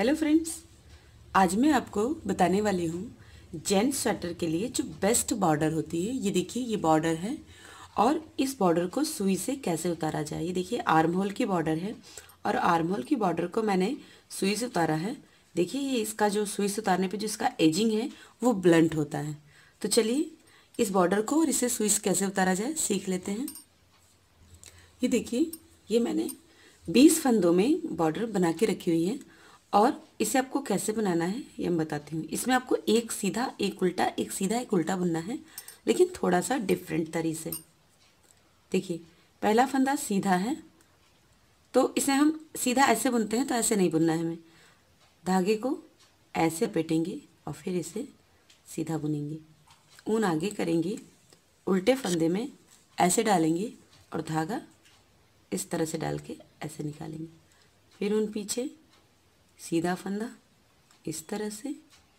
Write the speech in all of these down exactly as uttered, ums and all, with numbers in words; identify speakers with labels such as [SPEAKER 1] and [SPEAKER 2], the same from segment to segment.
[SPEAKER 1] Hello friends, आज मैं आपको बताने वाली हूँ जेंट्स स्वेटर के लिए जो बेस्ट बॉर्डर होती है। ये देखिए, ये बॉर्डर है और इस बॉर्डर को सुई से कैसे उतारा जाए। ये देखिए आर्म होल की बॉर्डर है और आर्म होल की बॉर्डर को मैंने सुई से उतारा है। देखिए ये इसका जो सुई से उतारने पे जो इसका एजिंग है वो ब्लंट होता है। तो चलिए इस बॉर्डर को और इसे सुई से कैसे उतारा जाए सीख लेते हैं। ये देखिए, ये मैंने बीस फंदों में बॉर्डर बना के रखी हुई है और इसे आपको कैसे बनाना है ये मैं बताती हूँ। इसमें आपको एक सीधा एक उल्टा एक सीधा एक उल्टा बुनना है, लेकिन थोड़ा सा डिफरेंट तरीके से। देखिए पहला फंदा सीधा है तो इसे हम सीधा ऐसे बुनते हैं, तो ऐसे नहीं बुनना है हमें। धागे को ऐसे लपेटेंगे और फिर इसे सीधा बुनेंगे। ऊन आगे करेंगे, उल्टे फंदे में ऐसे डालेंगे और धागा इस तरह से डाल के ऐसे निकालेंगे। फिर ऊन पीछे, सीधा फंदा इस तरह से,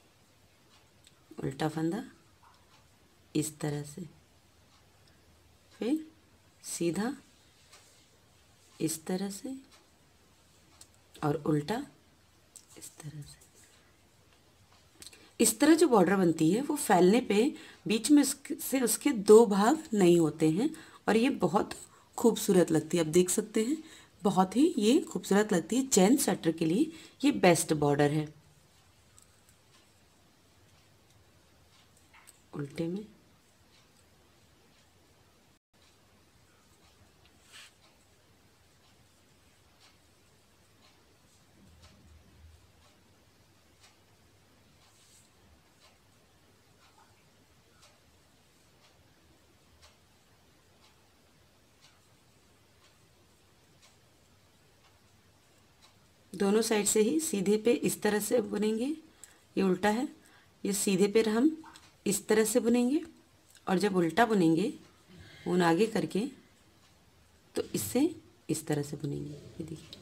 [SPEAKER 1] उल्टा फंदा इस तरह से, फिर सीधा इस तरह से और उल्टा इस तरह से। इस तरह जो बॉर्डर बनती है वो फैलने पे बीच में से उसके दो भाग नहीं होते हैं और ये बहुत खूबसूरत लगती है। आप देख सकते हैं, बहुत ही ये खूबसूरत लगती है। जेंट्स स्वेटर के लिए ये बेस्ट बॉर्डर है। उल्टे में दोनों साइड से ही सीधे पे इस तरह से बुनेंगे। ये उल्टा है, ये सीधे पे हम इस तरह से बुनेंगे और जब उल्टा बुनेंगे ऊन आगे करके तो इससे इस तरह से बुनेंगे। ये देखिए,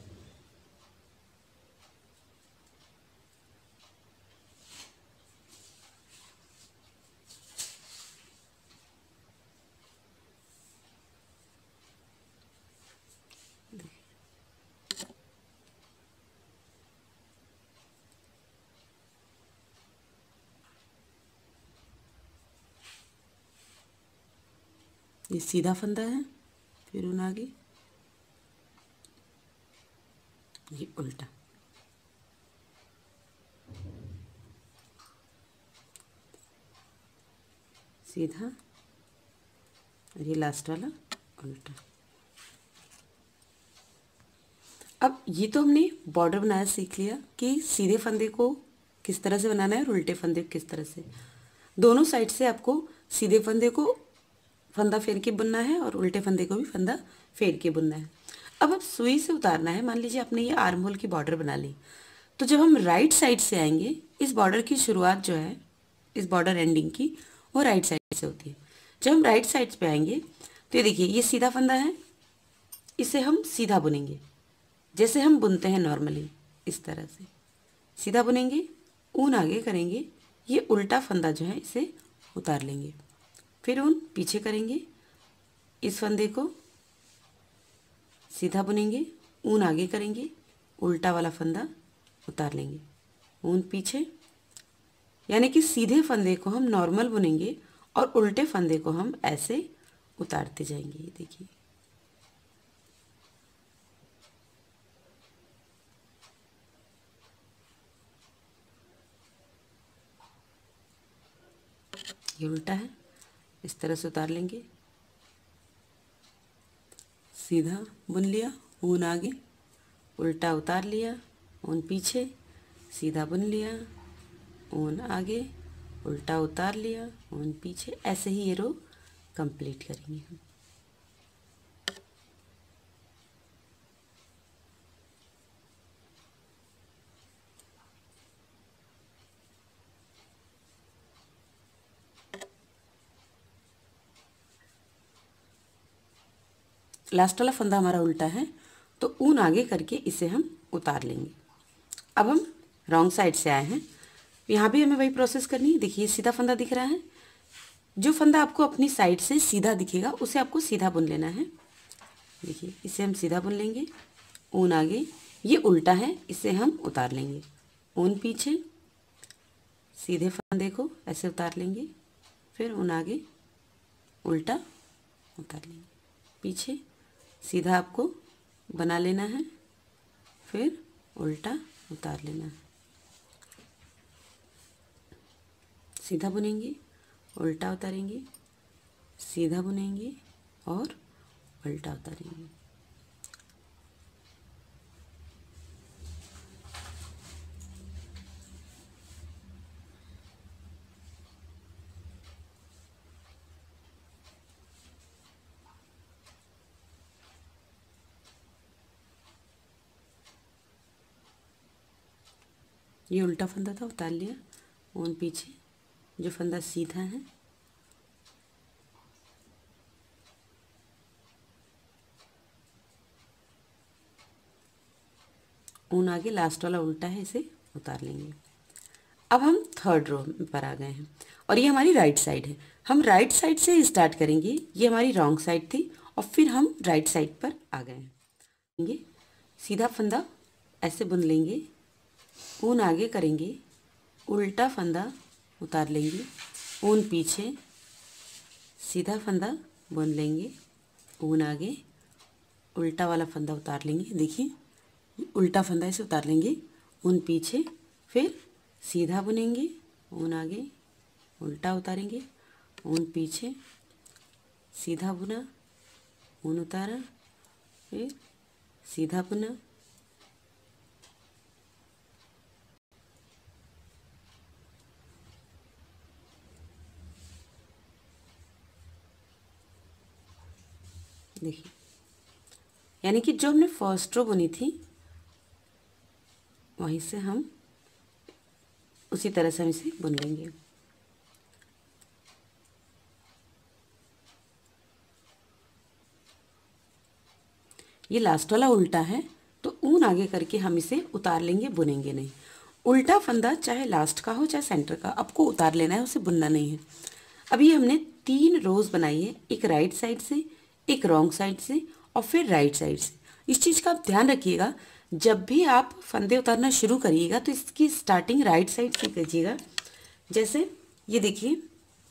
[SPEAKER 1] ये सीधा फंदा है, फिर ऊन आगे, ये उल्टा। सीधा और ये लास्ट वाला उल्टा। अब ये तो हमने बॉर्डर बनाना सीख लिया कि सीधे फंदे को किस तरह से बनाना है और उल्टे फंदे को किस तरह से। दोनों साइड से आपको सीधे फंदे को फंदा फेर के बुनना है और उल्टे फंदे को भी फंदा फेर के बुनना है। अब अब सुई से उतारना है। मान लीजिए आपने ये आर्म होल की बॉर्डर बना ली, तो जब हम राइट साइड से आएंगे, इस बॉर्डर की शुरुआत जो है इस बॉर्डर एंडिंग की वो राइट साइड से होती है। जब हम राइट साइड पे आएंगे तो ये देखिए, ये सीधा फंदा है, इसे हम सीधा बुनेंगे जैसे हम बुनते हैं नॉर्मली। इस तरह से सीधा बुनेंगे, ऊन आगे करेंगे, ये उल्टा फंदा जो है इसे उतार लेंगे। फिर ऊन पीछे करेंगे, इस फंदे को सीधा बुनेंगे, ऊन आगे करेंगे, उल्टा वाला फंदा उतार लेंगे। ऊन पीछे, यानी कि सीधे फंदे को हम नॉर्मल बुनेंगे और उल्टे फंदे को हम ऐसे उतारते जाएंगे। ये देखिए, ये उल्टा है, इस तरह से उतार लेंगे। सीधा बुन लिया, ऊन आगे, उल्टा उतार लिया, ऊन पीछे, सीधा बुन लिया, ऊन आगे, उल्टा उतार लिया, ऊन पीछे। ऐसे ही ये रो कंप्लीट करेंगे हम। लास्ट वाला फंदा हमारा उल्टा है तो ऊन आगे करके इसे हम उतार लेंगे। अब हम रॉन्ग साइड से आए हैं, यहाँ भी हमें वही प्रोसेस करनी है। देखिए सीधा फंदा दिख रहा है, जो फंदा आपको अपनी साइड से सीधा दिखेगा उसे आपको सीधा बुन लेना है। देखिए इसे हम सीधा बुन लेंगे, ऊन आगे, ये उल्टा है इसे हम उतार लेंगे। ऊन पीछे, सीधे फंदे को ऐसे उतार लेंगे, फिर ऊन आगे उल्टा उतार लेंगे, पीछे सीधा आपको बना लेना है, फिर उल्टा उतार लेना है, सीधा बुनेंगे, उल्टा उतारेंगे, सीधा बुनेंगे और उल्टा उतारेंगे। ये उल्टा फंदा था, उतार लिया, ऊन पीछे, जो फंदा सीधा है ऊन आगे, लास्ट वाला उल्टा है, इसे उतार लेंगे। अब हम थर्ड रो पर आ गए हैं और ये हमारी राइट साइड है। हम राइट साइड से स्टार्ट करेंगे, ये हमारी रॉन्ग साइड थी और फिर हम राइट साइड पर आ गए हैं। सीधा फंदा ऐसे बुन लेंगे, ऊन आगे करेंगे, उल्टा फंदा उतार लेंगे, ऊन पीछे, सीधा फंदा बुन लेंगे, ऊन आगे, उल्टा वाला फंदा उतार लेंगे। देखिए उल्टा फंदा ऐसे उतार लेंगे, ऊन पीछे, फिर सीधा बुनेंगे, ऊन आगे, उल्टा उतारेंगे, ऊन पीछे, सीधा बुना, ऊन उतारा, फिर सीधा बुना, देखिए यानी कि जो हमने फर्स्ट रो बुनी थी वहीं से हम उसी तरह से हम इसे बुन लेंगे। ये लास्ट वाला उल्टा है तो ऊन आगे करके हम इसे उतार लेंगे, बुनेंगे नहीं। उल्टा फंदा चाहे लास्ट का हो चाहे सेंटर का, आपको उतार लेना है, उसे बुनना नहीं है। अभी हमने तीन रोज बनाई है, एक राइट साइड से, एक रॉन्ग साइड से और फिर राइट साइड से। इस चीज़ का आप ध्यान रखिएगा, जब भी आप फंदे उतारना शुरू करिएगा तो इसकी स्टार्टिंग राइट साइड से कीजिएगा। जैसे ये देखिए,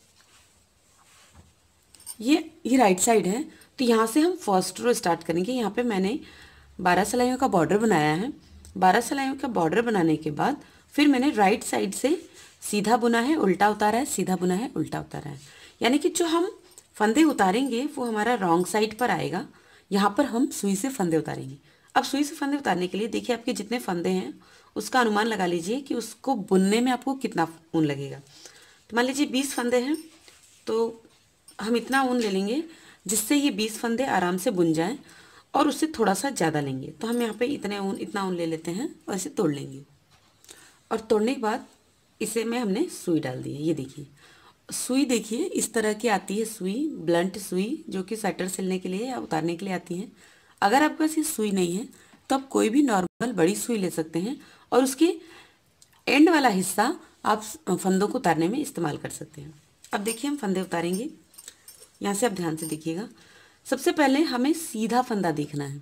[SPEAKER 1] ये ये राइट साइड है तो यहाँ से हम फर्स्ट रो स्टार्ट करेंगे। यहाँ पे मैंने बारह सिलाइयों का बॉर्डर बनाया है। बारह सिलाइयों का बॉर्डर बनाने के बाद फिर मैंने राइट साइड से सीधा बुना है, उल्टा उतारा है, सीधा बुना है, उल्टा उतारा है। यानी कि जो हम फंदे उतारेंगे वो हमारा रॉन्ग साइड पर आएगा। यहाँ पर हम सुई से फंदे उतारेंगे। अब सुई से फंदे उतारने के लिए देखिए आपके जितने फंदे हैं उसका अनुमान लगा लीजिए कि उसको बुनने में आपको कितना ऊन लगेगा। तो मान लीजिए बीस फंदे हैं तो हम इतना ऊन ले लेंगे जिससे ये बीस फंदे आराम से बुन जाएं, और उससे थोड़ा सा ज़्यादा लेंगे। तो हम यहाँ पे इतने ऊन इतना ऊन ले लेते हैं और इसे तोड़ लेंगे। और तोड़ने के बाद इसे में हमने सुई डाल दी है। ये देखिए सुई, देखिए इस तरह की आती है सुई, ब्लंट सुई, जो कि स्वेटर सिलने के लिए या उतारने के लिए आती है। अगर आपके पास ये सुई नहीं है तो आप कोई भी नॉर्मल बड़ी सुई ले सकते हैं और उसके एंड वाला हिस्सा आप फंदों को उतारने में इस्तेमाल कर सकते हैं। अब देखिए हम फंदे उतारेंगे। यहाँ से आप ध्यान से देखिएगा। सबसे पहले हमें सीधा फंदा देखना है।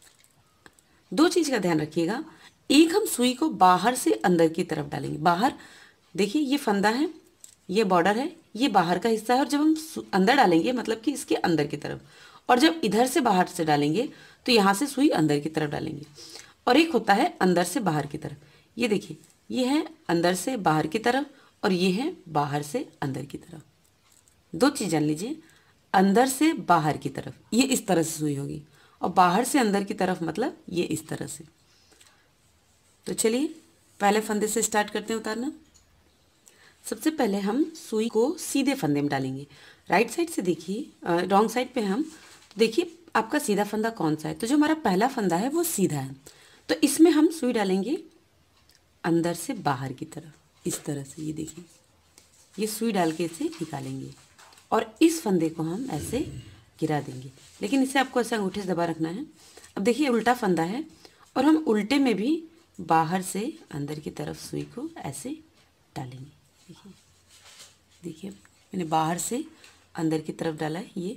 [SPEAKER 1] दो चीज़ का ध्यान रखिएगा, एक हम सुई को बाहर से अंदर की तरफ डालेंगे। बाहर देखिए ये फंदा है, ये बॉर्डर है, ये बाहर का हिस्सा है, और जब हम अंदर डालेंगे मतलब कि इसके अंदर की तरफ, और जब इधर से बाहर से डालेंगे तो यहाँ से सुई अंदर की तरफ डालेंगे। और एक होता है अंदर से बाहर की तरफ। ये देखिए ये है अंदर से बाहर की तरफ और ये है बाहर से अंदर की तरफ। दो चीज़ जान लीजिए, अंदर से बाहर की तरफ ये इस तरह से सुई होगी और बाहर से अंदर की तरफ मतलब ये इस तरह से। तो चलिए पहले फंदे से स्टार्ट करते हैं उतारना। सबसे पहले हम सुई को सीधे फंदे में डालेंगे। राइट साइड से देखिए, रॉन्ग साइड पे हम तो देखिए आपका सीधा फंदा कौन सा है। तो जो हमारा पहला फंदा है वो सीधा है, तो इसमें हम सुई डालेंगे अंदर से बाहर की तरफ इस तरह से। ये देखिए ये सुई डाल के इसे निकालेंगे और इस फंदे को हम ऐसे गिरा देंगे, लेकिन इसे आपको ऐसे अंगूठे से दबा रखना है। अब देखिए उल्टा फंदा है और हम उल्टे में भी बाहर से अंदर की तरफ सुई को ऐसे डालेंगे। देखिए देखिए मैंने बाहर से अंदर की तरफ डाला है, ये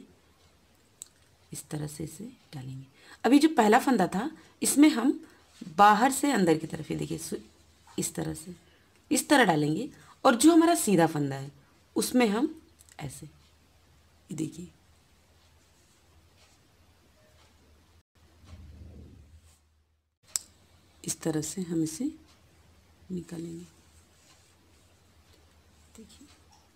[SPEAKER 1] इस तरह से इसे डालेंगे। अभी जो पहला फंदा था इसमें हम बाहर से अंदर की तरफ, ये देखिए इस तरह से, इस तरह डालेंगे। और जो हमारा सीधा फंदा है उसमें हम ऐसे, ये देखिए, इस तरह से हम इसे निकालेंगे। देखिए,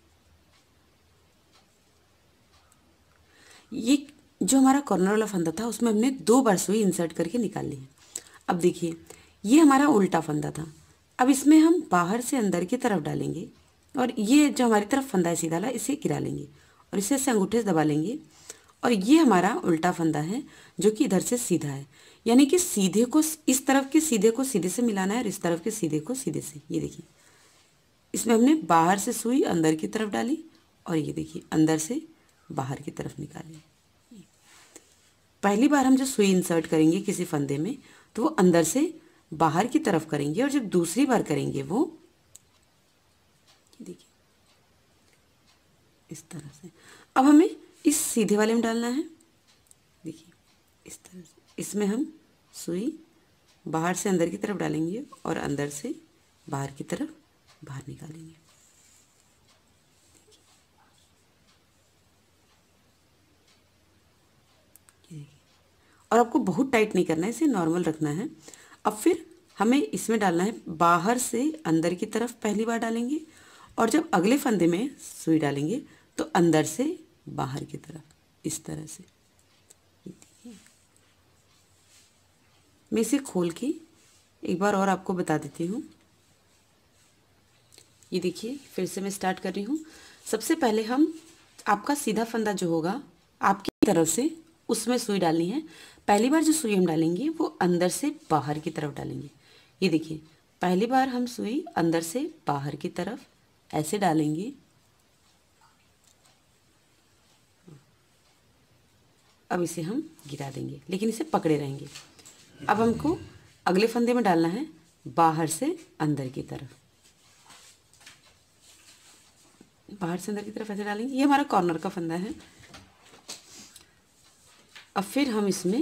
[SPEAKER 1] ये जो हमारा कॉर्नर वाला फंदा था उसमें हमने दो बार सुई इंसर्ट करके निकाल ली है। अब देखिए, ये हमारा उल्टा फंदा था। अब इसमें हम बाहर से अंदर की तरफ डालेंगे और ये जो हमारी तरफ फंदा है सीधा वाला, इसे गिरा लेंगे और इसे ऐसे अंगूठे से दबा लेंगे। और ये हमारा उल्टा फंदा है जो कि इधर से सीधा है, यानी कि सीधे को, इस तरफ के सीधे को सीधे से मिलाना है और इस तरफ के सीधे को सीधे से। ये देखिए, इसमें हमने बाहर से सुई अंदर की तरफ डाली और ये देखिए अंदर से बाहर की तरफ निकाली। पहली बार हम जो सुई इंसर्ट करेंगे किसी फंदे में तो वो अंदर से बाहर की तरफ करेंगे, और जब दूसरी बार करेंगे वो देखिए इस तरह से। अब हमें इस सीधे वाले में डालना है। देखिए इस तरह से, इसमें हम सुई बाहर से अंदर की तरफ डालेंगे और अंदर से बाहर की तरफ बाहर निकालेंगे। और आपको बहुत टाइट नहीं करना है, इसे नॉर्मल रखना है। अब फिर हमें इसमें डालना है बाहर से अंदर की तरफ, पहली बार डालेंगे, और जब अगले फंदे में सुई डालेंगे तो अंदर से बाहर की तरफ, इस तरह से। मैं इसे खोल के एक बार और आपको बता देती हूँ। ये देखिए, फिर से मैं स्टार्ट कर रही हूँ। सबसे पहले हम, आपका सीधा फंदा जो होगा आपकी तरफ से, उसमें सुई डालनी है। पहली बार जो सुई हम डालेंगे वो अंदर से बाहर की तरफ डालेंगे। ये देखिए, पहली बार हम सुई अंदर से बाहर की तरफ ऐसे डालेंगे। अब इसे हम गिरा देंगे, लेकिन इसे पकड़े रहेंगे। अब हमको अगले फंदे में डालना है बाहर से अंदर की तरफ, बाहर से अंदर की तरफ ऐसे डालेंगे। ये हमारा कॉर्नर का फंदा है। अब फिर हम इसमें,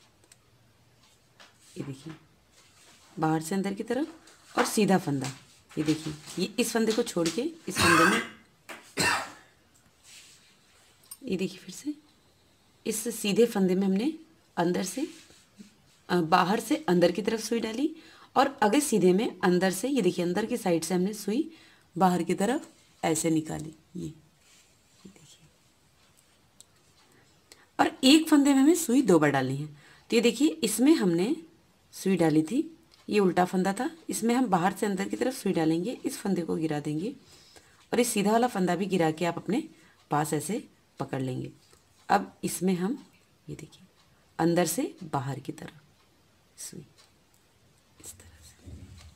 [SPEAKER 1] ये देखिए, बाहर से अंदर की तरफ और सीधा फंदा। ये देखिए, ये इस फंदे को छोड़ के इस फंदे में, ये देखिए फिर से इस सीधे फंदे में हमने अंदर से, बाहर से अंदर की तरफ सुई डाली, और अगले सीधे में अंदर से, ये देखिए अंदर की साइड से हमने सुई बाहर की तरफ ऐसे निकाली। ये देखिए, और एक फंदे में हमें सुई दो बार डालनी है। तो ये देखिए, इसमें हमने सुई डाली थी, ये उल्टा फंदा था, इसमें हम बाहर से अंदर की तरफ सुई डालेंगे, इस फंदे को गिरा देंगे और इस सीधा वाला फंदा भी गिरा के आप अपने पास ऐसे पकड़ लेंगे। अब इसमें हम, ये देखिए, अंदर से बाहर की तरफ सुई, इस तरह से।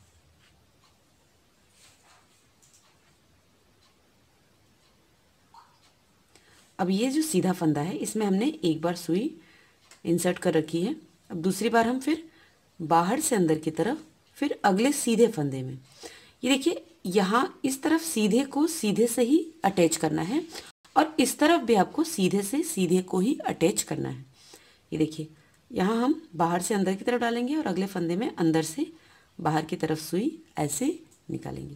[SPEAKER 1] अब ये जो सीधा फंदा है इसमें हमने एक बार सुई इंसर्ट कर रखी है। अब दूसरी बार हम फिर बाहर से अंदर की तरफ, फिर अगले सीधे फंदे में, ये देखिए यहाँ इस तरफ सीधे को सीधे से ही अटैच करना है और इस तरफ भी आपको सीधे से सीधे को ही अटैच करना है। ये देखिए, यहाँ हम बाहर से अंदर की तरफ डालेंगे और अगले फंदे में अंदर से बाहर की तरफ सुई ऐसे निकालेंगे।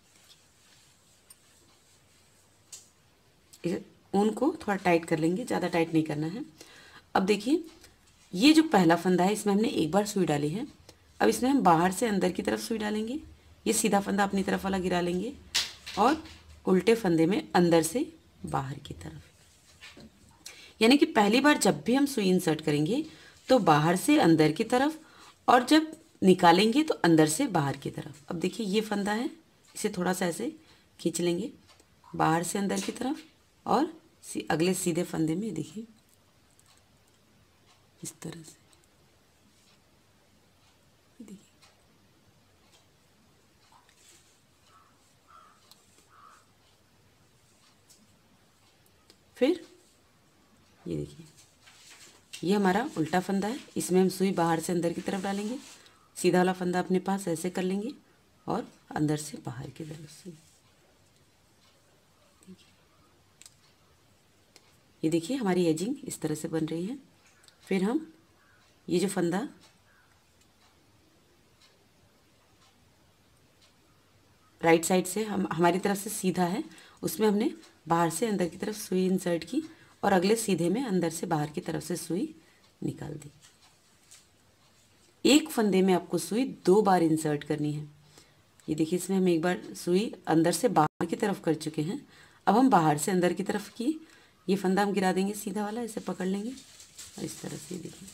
[SPEAKER 1] ऊन को थोड़ा टाइट कर लेंगे, ज़्यादा टाइट नहीं करना है। अब देखिए, ये जो पहला फंदा है इसमें हमने एक बार सुई डाली है। अब इसमें हम बाहर से अंदर की तरफ सुई डालेंगे, ये सीधा फंदा अपनी तरफ वाला गिरा लेंगे और उल्टे फंदे में अंदर से बाहर की तरफ, यानी कि पहली बार जब भी हम सुई इंसर्ट करेंगे तो बाहर से अंदर की तरफ, और जब निकालेंगे तो अंदर से बाहर की तरफ। अब देखिए, ये फंदा है, इसे थोड़ा सा ऐसे खींच लेंगे बाहर से अंदर की तरफ, और अगले सीधे फंदे में देखिए इस तरह से, देखिए फिर ये देखिए, ये हमारा उल्टा फंदा है, इसमें हम सुई बाहर से अंदर की तरफ डालेंगे, सीधा वाला फंदा अपने पास ऐसे कर लेंगे और अंदर से बाहर की तरफ सुई। ये देखिए, हमारी एजिंग इस तरह से बन रही है। फिर हम ये जो फंदा, राइट साइड से हम हमारी तरफ से सीधा है, उसमें हमने बाहर से अंदर की तरफ सुई इंसर्ट की और अगले सीधे में अंदर से बाहर की तरफ से सुई निकाल दी। एक फंदे में आपको सुई दो बार इंसर्ट करनी है। ये देखिए, इसमें हम एक बार सुई अंदर से बाहर की तरफ कर चुके हैं। अब हम बाहर से अंदर की तरफ की ये फंदा हम गिरा देंगे सीधा वाला, इसे पकड़ लेंगे और इस तरह से देखिए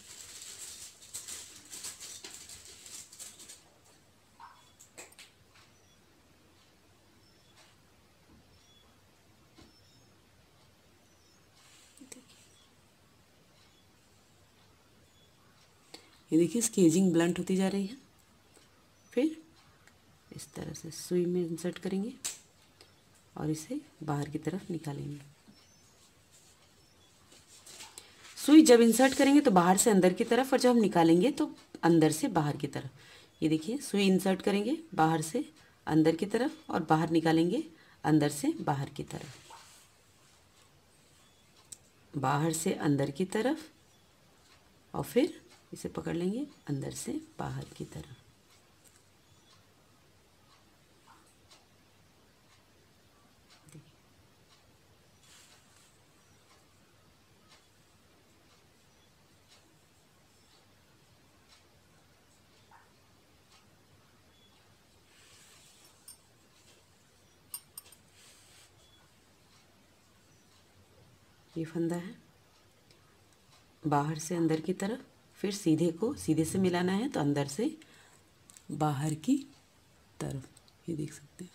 [SPEAKER 1] ये देखिए इसकी एजिंग ब्लंट होती जा रही है। फिर इस तरह से सुई में इंसर्ट करेंगे और इसे बाहर की तरफ निकालेंगे। सुई जब इंसर्ट करेंगे तो बाहर से अंदर की तरफ, और जब हम निकालेंगे तो अंदर से बाहर की तरफ। ये देखिए, सुई इंसर्ट करेंगे बाहर से अंदर की तरफ और बाहर निकालेंगे अंदर से बाहर की तरफ, बाहर से अंदर की तरफ, और फिर इसे पकड़ लेंगे अंदर से बाहर की तरफ। ये फंदा है बाहर से अंदर की तरफ, फिर सीधे को सीधे से मिलाना है तो अंदर से बाहर की तरफ, ये देख सकते हैं।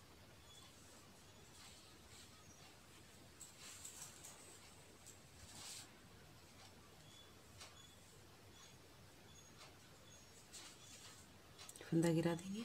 [SPEAKER 1] फंदा गिरा देंगे।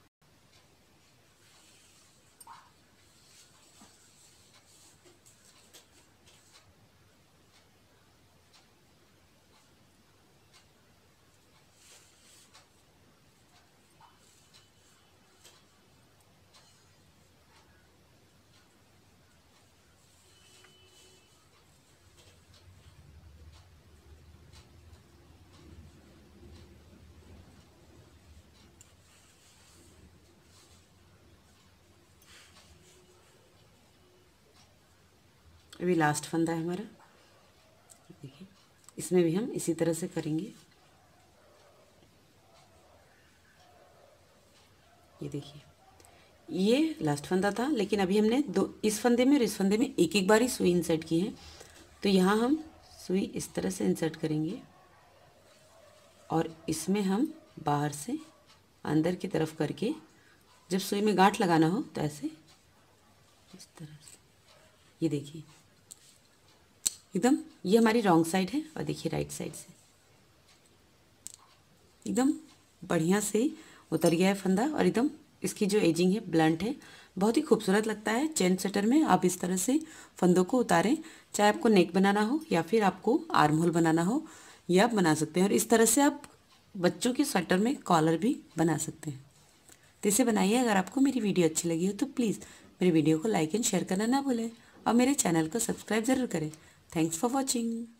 [SPEAKER 1] अभी लास्ट फंदा है हमारा, देखिए इसमें भी हम इसी तरह से करेंगे। ये देखिए, ये लास्ट फंदा था, लेकिन अभी हमने दो इस फंदे में और इस फंदे में एक एक बार ही सुई इंसर्ट की है। तो यहाँ हम सुई इस तरह से इंसर्ट करेंगे और इसमें हम बाहर से अंदर की तरफ करके, जब सुई में गांठ लगाना हो तो ऐसे इस तरह से, ये देखिए एकदम, ये हमारी रॉन्ग साइड है और देखिए राइट साइड से एकदम बढ़िया से उतर गया है फंदा, और एकदम इसकी जो एजिंग है ब्लंट है, बहुत ही खूबसूरत लगता है। चेन स्वेटर में आप इस तरह से फंदों को उतारें, चाहे आपको नेक बनाना हो या फिर आपको आर्म होल बनाना हो, ये आप बना सकते हैं। और इस तरह से आप बच्चों के स्वेटर में कॉलर भी बना सकते हैं। तो इसे बनाइए। अगर आपको मेरी वीडियो अच्छी लगी हो तो प्लीज़ मेरी वीडियो को लाइक एंड शेयर करना ना भूलें और मेरे चैनल को सब्सक्राइब ज़रूर करें। Thanks for watching.